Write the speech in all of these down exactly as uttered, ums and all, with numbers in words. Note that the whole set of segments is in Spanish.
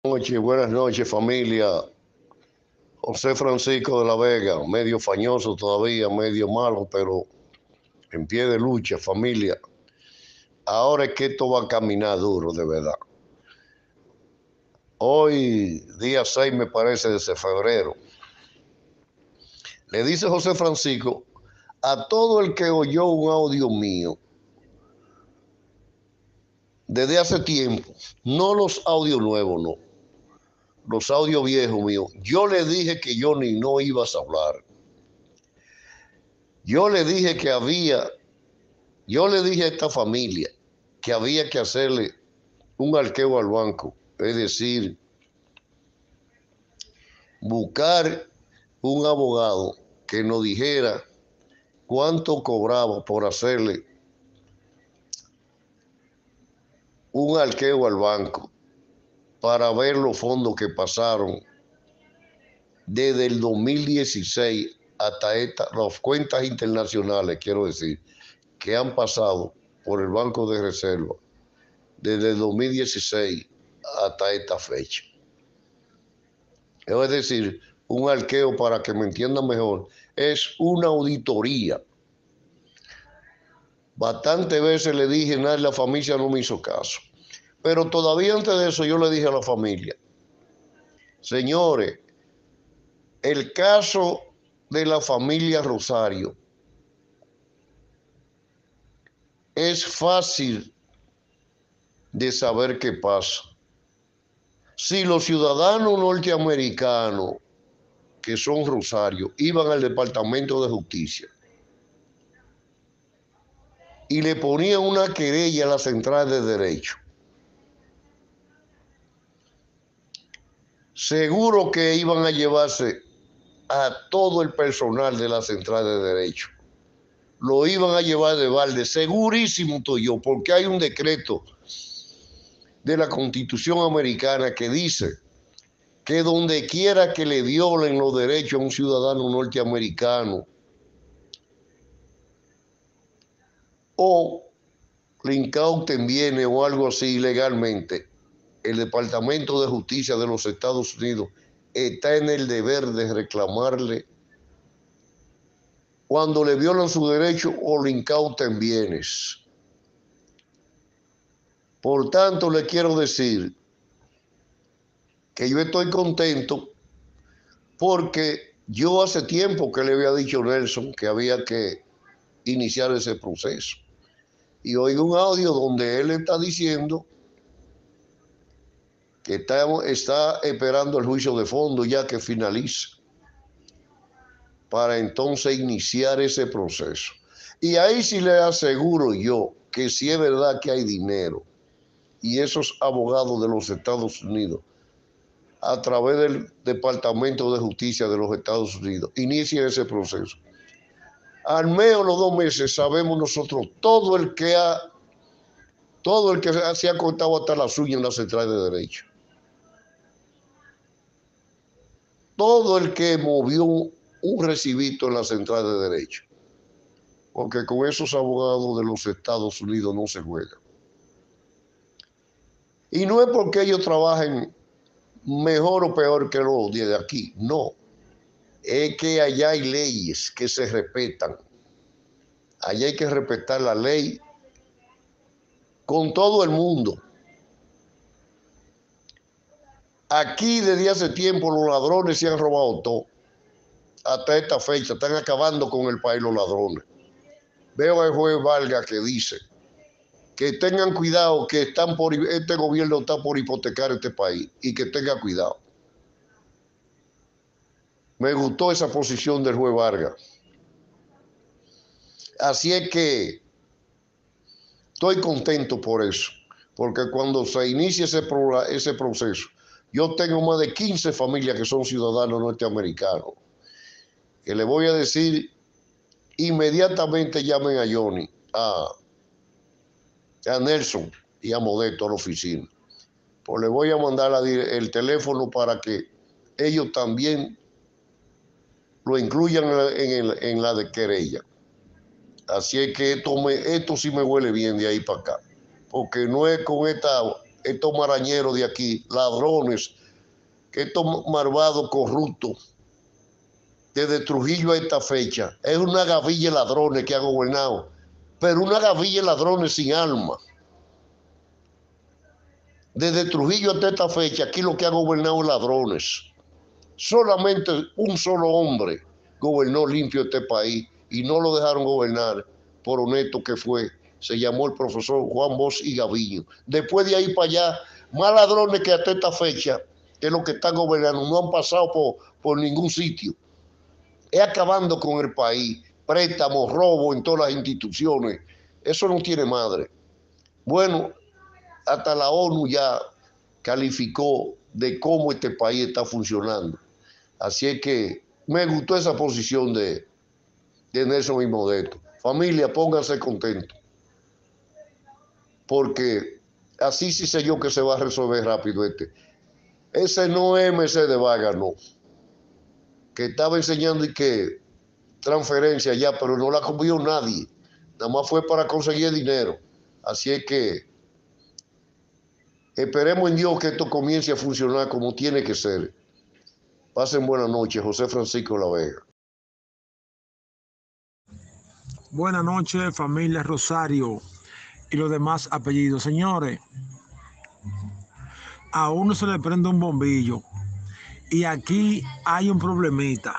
Noches, buenas noches familia. José Francisco de la Vega, medio fañoso todavía, medio malo, pero en pie de lucha, familia. Ahora es que esto va a caminar duro, de verdad. Hoy, día seis me parece, de ese febrero, le dice José Francisco a todo el que oyó un audio mío desde hace tiempo, no los audios nuevos, no, los audios viejos míos. Yo le dije que yo ni no ibas a hablar. Yo le dije que había, yo le dije a esta familia que había que hacerle un arqueo al banco, es decir, buscar un abogado que nos dijera cuánto cobraba por hacerle un arqueo al banco para ver los fondos que pasaron desde el dos mil dieciséis hasta esta, las cuentas internacionales, quiero decir, que han pasado por el Banco de Reserva desde el dos mil dieciséis hasta esta fecha. Es decir, un arqueo, para que me entiendan mejor, es una auditoría. Bastantes veces le dije, nada, la familia no me hizo caso. Pero todavía antes de eso yo le dije a la familia, señores, el caso de la familia Rosario es fácil de saber qué pasa. Si los ciudadanos norteamericanos que son Rosario iban al Departamento de Justicia y le ponían una querella a la Central de Derecho, seguro que iban a llevarse a todo el personal de la Central de Derecho. Lo iban a llevar de balde, segurísimo estoy yo, porque hay un decreto de la Constitución americana que dice que donde quiera que le violen los derechos a un ciudadano norteamericano o le incauten bienes o algo así ilegalmente, el Departamento de Justicia de los Estados Unidos está en el deber de reclamarle cuando le violan su derecho o le incauten bienes. Por tanto, le quiero decir que yo estoy contento porque yo hace tiempo que le había dicho a Nelson que había que iniciar ese proceso. Y oigo un audio donde él está diciendo que está, está esperando el juicio de fondo ya que finalice, para entonces iniciar ese proceso. Y ahí sí le aseguro yo que si es verdad que hay dinero y esos abogados de los Estados Unidos, a través del Departamento de Justicia de los Estados Unidos, inician ese proceso. Al menos los dos meses sabemos nosotros todo el que ha, todo el que se ha cortado hasta las uñas en la Central de Derecho. Todo el que movió un recibito en la Central de Derecho. Porque con esos abogados de los Estados Unidos no se juega. Y no es porque ellos trabajen mejor o peor que los de aquí, no. Es que allá hay leyes que se respetan. Allá hay que respetar la ley con todo el mundo. Aquí desde hace tiempo los ladrones se han robado todo. Hasta esta fecha están acabando con el país los ladrones. Veo al juez Vargas que dice que tengan cuidado, que están por, este gobierno está por hipotecar este país y que tenga cuidado. Me gustó esa posición del juez Vargas. Así es que estoy contento por eso, porque cuando se inicie ese, ese proceso, yo tengo más de quince familias que son ciudadanos norteamericanos, que le voy a decir, inmediatamente llamen a Johnny, a, a Nelson y a Modesto a la oficina. Pues le voy a mandar la, el teléfono para que ellos también lo incluyan en, el, en la de querella. Así es que esto, me, esto sí me huele bien de ahí para acá, porque no es con esta estos marañeros de aquí, ladrones, que estos malvados corruptos, desde Trujillo a esta fecha, es una gavilla de ladrones que ha gobernado, pero una gavilla de ladrones sin alma. Desde Trujillo hasta esta fecha, aquí lo que ha gobernado es ladrones. Solamente un solo hombre gobernó limpio este país y no lo dejaron gobernar por honesto que fue. Se llamó el profesor Juan Bosch y Gaviño. Después de ahí para allá, más ladrones que hasta esta fecha, que es lo que están gobernando, no han pasado por, por ningún sitio. Es acabando con el país, préstamos, robo en todas las instituciones. Eso no tiene madre. Bueno, hasta la ONU ya calificó de cómo este país está funcionando. Así es que me gustó esa posición de, de Nelson y Modesto. Familia, pónganse contentos, porque así sí sé yo que se va a resolver rápido este. Ese no es Mercedes Vargas, no, que estaba enseñando y que transferencia ya, pero no la comió nadie, nada más fue para conseguir dinero. Así es que esperemos en Dios que esto comience a funcionar como tiene que ser. Pasen buenas noches, José Francisco La Vega. Buenas noches, familia Rosario y los demás apellidos. Señores, a uno se le prende un bombillo y aquí hay un problemita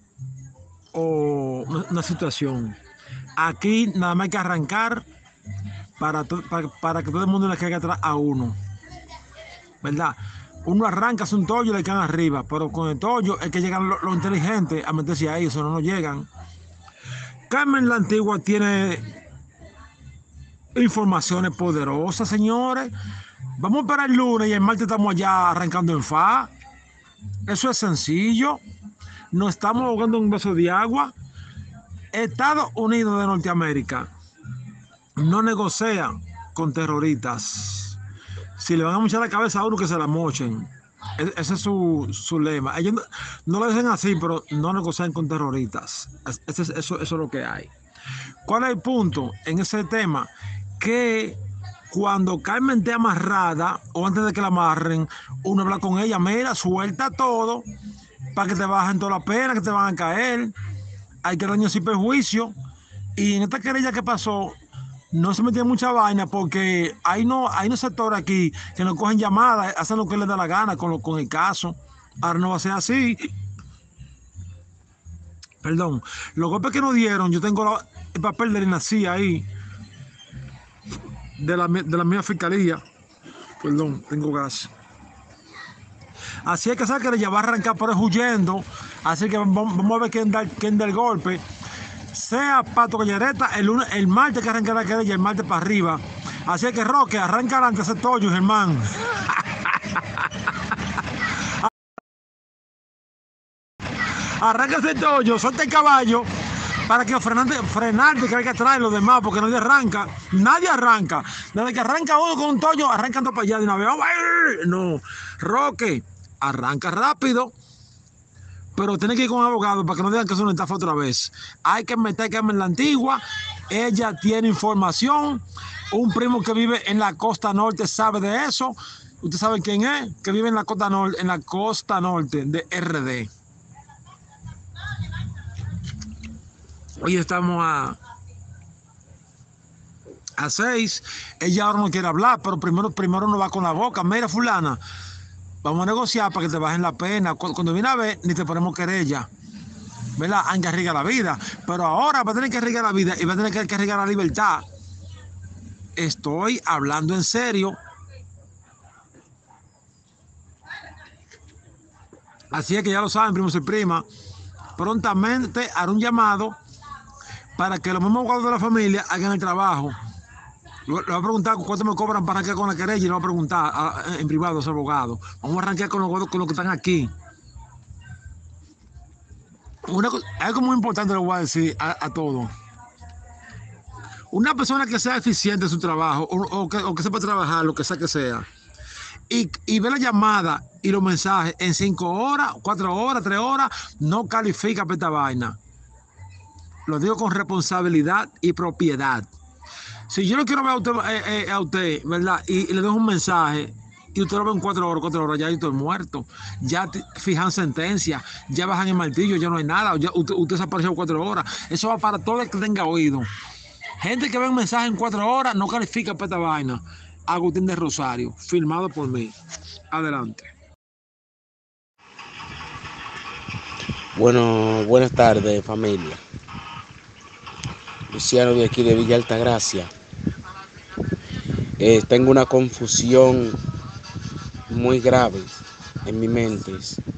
o una situación. Aquí nada más hay que arrancar para, para, para que todo el mundo le caiga atrás a uno, ¿verdad? Uno arranca, hace un tollo y le caen arriba, pero con el tollo es que llegan los lo inteligentes a meterse ahí, eso no nos llegan. Carmen la Antigua tiene informaciones poderosas, señores. Vamos para el lunes y el martes estamos allá arrancando en F A. Eso es sencillo. No estamos ahogando un vaso de agua. Estados Unidos de Norteamérica no negocia con terroristas. Si le van a mochar la cabeza a uno, que se la mochen. Ese es su, su lema. Ellos no, no lo dicen así, pero no negocian con terroristas. Eso, eso, eso es lo que hay. ¿Cuál es el punto en ese tema? Que cuando Carmen esté amarrada o antes de que la amarren, uno habla con ella, mira, suelta todo para que te bajen toda la pena que te van a caer. Hay que daño sin perjuicio. Y en esta querella que pasó, no se metía mucha vaina porque hay no hay unos sectores aquí que no cogen llamadas, hacen lo que les da la gana con, lo, con el caso. Ahora no va a ser así. Perdón. Los golpes que nos dieron, yo tengo la, el papel de la INACI ahí, de la, de la misma fiscalía. Perdón, tengo gas. Así es que sabe que ella va a arrancar por ahí huyendo. Así que vamos, vamos a ver quién da, quién da el golpe. Sea Pato Gallareta, el, lunes, el martes que arranca la querella, el martes para arriba. Así que Roque, arranca adelante ese tollo, Germán. Arranca ese tollo, suelta el caballo para que frenante, frenante que hay que atraer los demás, porque nadie arranca, nadie arranca. Desde que arranca uno con un tollo, arrancando para allá de una vez. No, Roque, arranca rápido. Pero tiene que ir con un abogado para que no digan que es una estafa otra vez. Hay que meter que en la Antigua. Ella tiene información. Un primo que vive en la costa norte sabe de eso. ¿Usted sabe quién es? Que vive en la costa norte, en la costa norte de R D. Hoy estamos a a seis. Ella ahora no quiere hablar, pero primero, primero no va con la boca. Mira, fulana, vamos a negociar para que te bajen la pena. Cuando viene a ver, ni te ponemos querella. ¿Verdad? Hay que arriesgar la vida. Pero ahora va a tener que arriesgar la vida y va a tener que arriesgar la libertad. Estoy hablando en serio. Así es que ya lo saben, primos y primas. Prontamente haré un llamado para que los mismos abogados de la familia hagan el trabajo. Le voy a preguntar cuánto me cobran para arrancar con la querella y le voy a preguntar a, en privado a ese abogado. Vamos a arrancar con los, con los que están aquí. Una, algo muy importante le voy a decir a, a todos. Una persona que sea eficiente en su trabajo o, o, que, o que sepa trabajar, lo que sea que sea, y, y ve la llamada y los mensajes en cinco horas, cuatro horas, tres horas, no califica para esta vaina. Lo digo con responsabilidad y propiedad. Si yo lo quiero ver a usted, eh, eh, a usted, ¿verdad? Y, y le dejo un mensaje y usted lo ve en cuatro horas, cuatro horas, ya yo estoy muerto. Ya te, fijan sentencia, ya bajan el martillo, ya no hay nada. Ya, usted, usted se apareció cuatro horas. Eso va para todo el que tenga oído. Gente que ve un mensaje en cuatro horas no califica para esta vaina. Agustín de Rosario, firmado por mí. Adelante. Bueno, buenas tardes, familia. Luciano de aquí de Villa Altagracia. Eh, tengo una confusión muy grave en mi mente.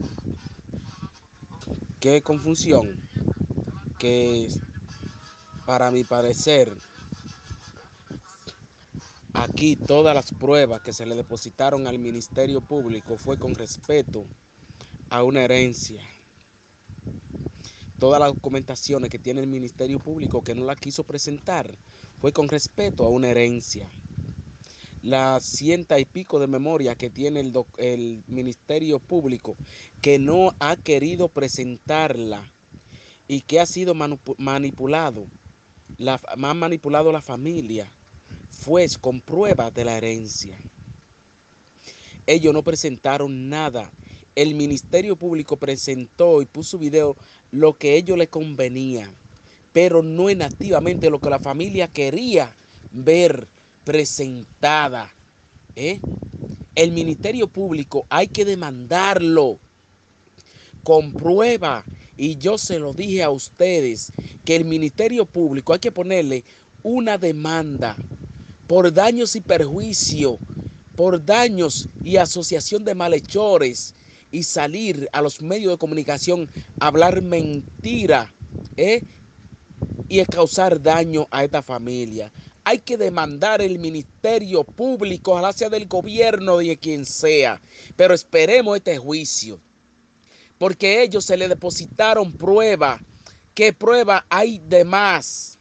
¿Qué confusión? Que para mi parecer, aquí todas las pruebas que se le depositaron al Ministerio Público fue con respeto a una herencia. Todas las documentaciones que tiene el Ministerio Público que no la quiso presentar fue con respeto a una herencia. Las cienta y pico de memoria que tiene el, doc, el Ministerio Público que no ha querido presentarla y que ha sido manipulado, la, ha manipulado la familia, fue con pruebas de la herencia. Ellos no presentaron nada. El Ministerio Público presentó y puso video lo que a ellos les convenía, pero no es nativamente lo que la familia quería ver presentada. ¿eh? El Ministerio Público hay que demandarlo con prueba. Y yo se lo dije a ustedes, que el Ministerio Público hay que ponerle una demanda por daños y perjuicio, por daños y asociación de malhechores, y salir a los medios de comunicación a hablar mentira ¿eh? y a causar daño a esta familia. Hay que demandar el Ministerio Público, ojalá sea del gobierno de quien sea, pero esperemos este juicio, porque ellos se le depositaron prueba. ¿Qué prueba hay de más?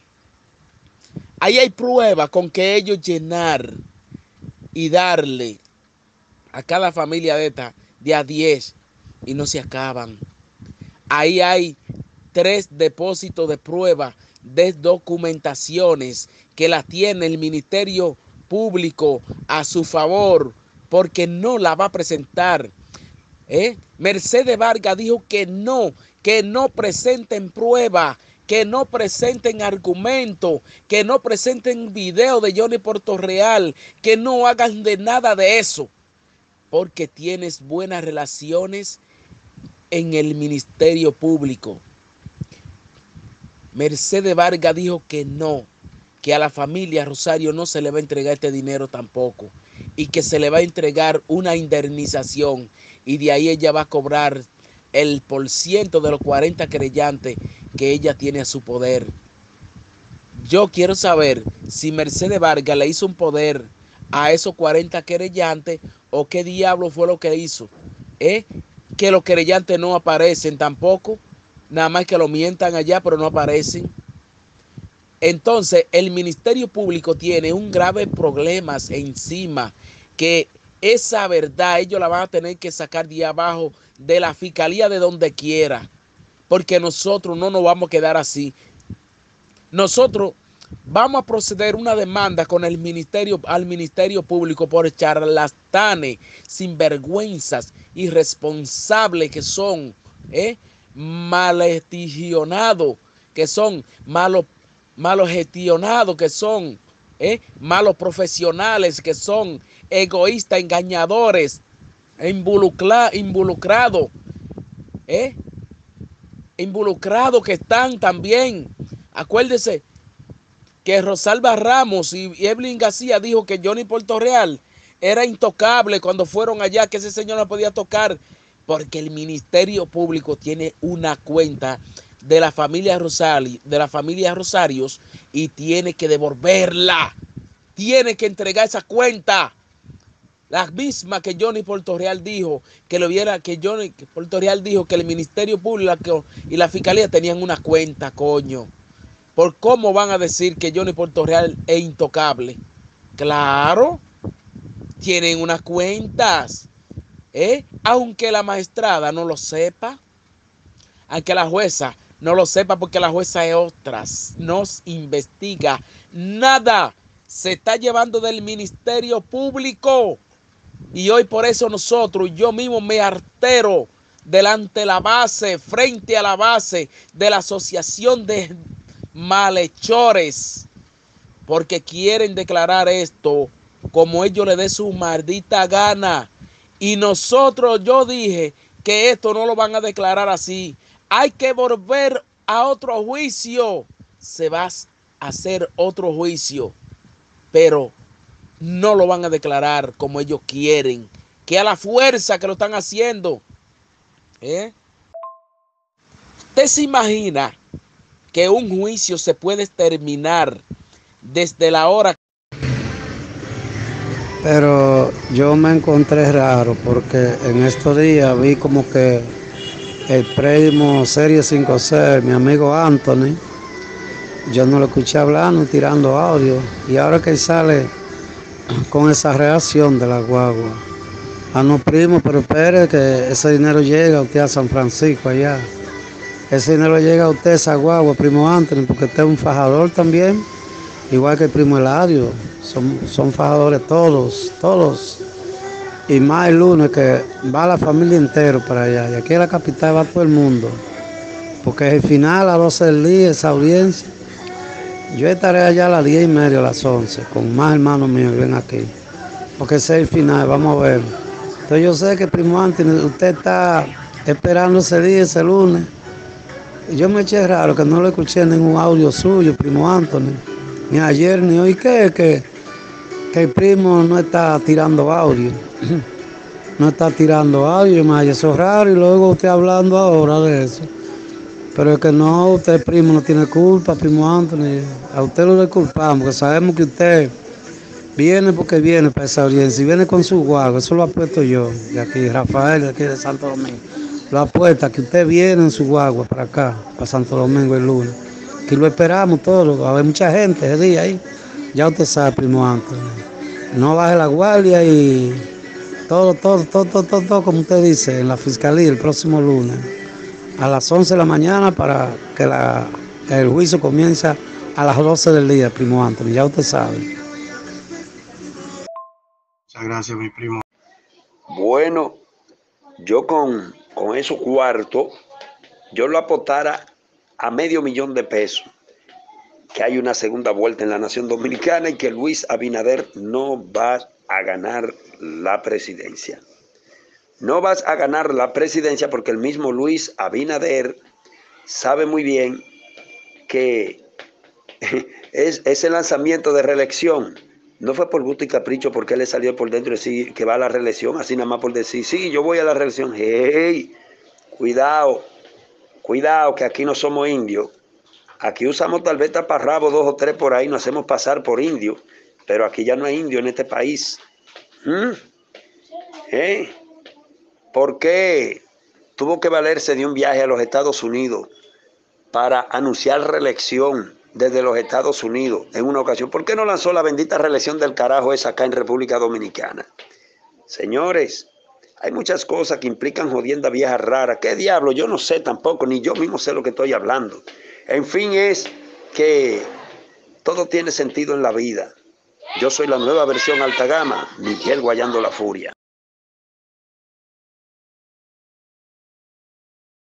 Ahí hay prueba con que ellos llenar y darle a cada familia de esta de a diez y no se acaban. Ahí hay tres depósitos de prueba de documentaciones que la tiene el Ministerio Público a su favor, porque no la va a presentar. ¿eh? Mercedes Vargas dijo que no, que no presenten prueba, que no presenten argumento, que no presenten video de Johnny Portorreal, que no hagan de nada de eso, porque tienes buenas relaciones en el Ministerio Público. Mercedes Vargas dijo que no, que a la familia Rosario no se le va a entregar este dinero tampoco, y que se le va a entregar una indemnización, y de ahí ella va a cobrar el por ciento de los cuarenta querellantes que ella tiene a su poder. Yo quiero saber si Mercedes Vargas le hizo un poder a esos cuarenta querellantes o qué diablo fue lo que hizo. ¿eh? Que los querellantes no aparecen tampoco, nada más que lo mientan allá, pero no aparecen. Entonces el Ministerio Público tiene un grave problema encima, que esa verdad ellos la van a tener que sacar de abajo de la fiscalía, de donde quiera, porque nosotros no nos vamos a quedar así. Nosotros vamos a proceder una demanda con el ministerio, al Ministerio Público por charlatanes, sinvergüenzas, irresponsables que son, ¿eh? malgestionados, que son malos, malos gestionados, que son ¿eh? malos profesionales, que son egoístas, engañadores, involucra, involucrados, ¿eh? involucrados que están también. Acuérdese que Rosalba Ramos y Evelyn García dijo que Johnny Portorreal era intocable cuando fueron allá, que ese señor no podía tocar, porque el Ministerio Público tiene una cuenta de la familia Rosario, de la familia Rosarios, y tiene que devolverla, tiene que entregar esa cuenta, la misma que Johnny Portorreal dijo que lo viera, que Johnny Portorreal dijo que el Ministerio Público y la Fiscalía tenían una cuenta, coño. ¿Por cómo van a decir que Johnny Portorreal es intocable? Claro, tienen unas cuentas, ¿eh? Aunque la magistrada no lo sepa, aunque la jueza no lo sepa, porque la jueza es otra, no investiga nada se está llevando del Ministerio Público. Y hoy por eso nosotros, yo mismo me artero delante de la base, frente a la base de la Asociación de Malhechores, porque quieren declarar esto como ellos les dé su maldita gana. Y nosotros, yo dije que esto no lo van a declarar así. Hay que volver a otro juicio. Se va a hacer otro juicio, pero no lo van a declarar como ellos quieren, que a la fuerza que lo están haciendo. ¿Eh? ¿Usted se imagina que un juicio se puede terminar desde la hora? Pero yo me encontré raro porque en estos días vi como que el primo Serie cinco C, mi amigo Anthony, yo no lo escuché hablando, tirando audio, y ahora que sale con esa reacción de la guagua. A no, primo, pero espere que ese dinero llega a usted a San Francisco allá. Ese dinero llega a usted a esa guagua, primo Anthony, porque usted es un fajador también, igual que el primo Eladio. Son, son fajadores todos, todos. Y más el lunes que va la familia entera para allá. Y aquí en la capital va todo el mundo. Porque es el final a las doce del día, esa audiencia. Yo estaré allá a las diez y media, a las once, con más hermanos míos que ven aquí. Porque ese es el final, vamos a ver. Entonces yo sé que primo Anthony, usted está esperando ese día, ese lunes. Y yo me eché raro que no le escuché ningún audio suyo, primo Anthony. Ni ayer, ni hoy, que, que, que el primo no está tirando audio. No está tirando audio, me haya eso raro y luego usted hablando ahora de eso. Pero es que no, usted primo no tiene culpa, primo Anthony. A usted lo disculpamos, porque sabemos que usted viene porque viene para esa audiencia y viene con su guagua. Eso lo apuesto yo, de aquí, Rafael, de aquí de Santo Domingo. Lo apuesta que usted viene en su guagua para acá, para Santo Domingo el lunes. Aquí lo esperamos todos, va a haber mucha gente ese día ahí. Ya usted sabe, primo Anthony. No baje la guardia y todo, todo, todo, todo, todo, todo, como usted dice, en la fiscalía el próximo lunes. A las once de la mañana para que la, el juicio comience a las doce del día, primo Anthony, ya usted sabe. Muchas gracias, mi primo. Bueno, yo con, con esos cuartos, yo lo apostara a medio millón de pesos, que hay una segunda vuelta en la Nación Dominicana y que Luis Abinader no va a ganar la presidencia. No vas a ganar la presidencia porque el mismo Luis Abinader sabe muy bien que es, ese lanzamiento de reelección no fue por gusto y capricho porque él le salió por dentro y decir que va a la reelección, así nada más por decir, sí, yo voy a la reelección. Hey, cuidado, cuidado que aquí no somos indios. Aquí usamos tal vez taparrabos dos o tres por ahí, nos hacemos pasar por indios, pero aquí ya no hay indio en este país. ¿Mm? ¿Eh? ¿Por qué tuvo que valerse de un viaje a los Estados Unidos para anunciar reelección desde los Estados Unidos en una ocasión? ¿Por qué no lanzó la bendita reelección del carajo esa acá en República Dominicana? Señores, hay muchas cosas que implican jodienda vieja rara. ¿Qué diablo? Yo no sé tampoco, ni yo mismo sé lo que estoy hablando. En fin, es que todo tiene sentido en la vida. Yo soy la nueva versión alta gama, Miguel Guayando la Furia.